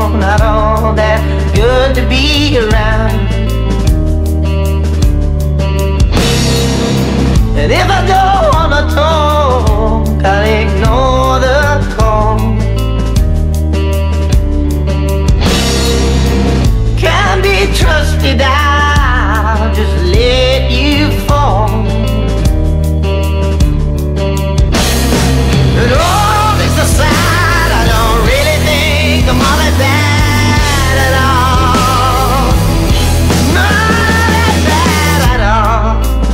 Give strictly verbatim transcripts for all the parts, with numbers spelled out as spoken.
wrong, not all that good to be around. And if I don't wanna talk, I'll ignore the call. Can't be trusted, I'll just let you fall. And all this aside, I don't really think I'm all that bad at all. Not that bad at all.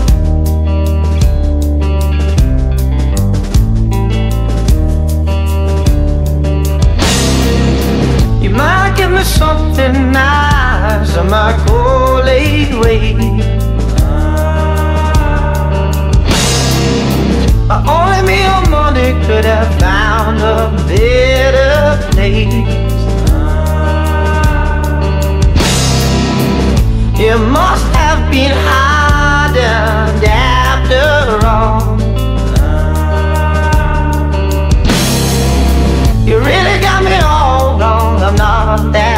You might give me something nice, I might go late way. Only me or money could have found a better place. It must have been hard and after all. You really got me all wrong, I'm not that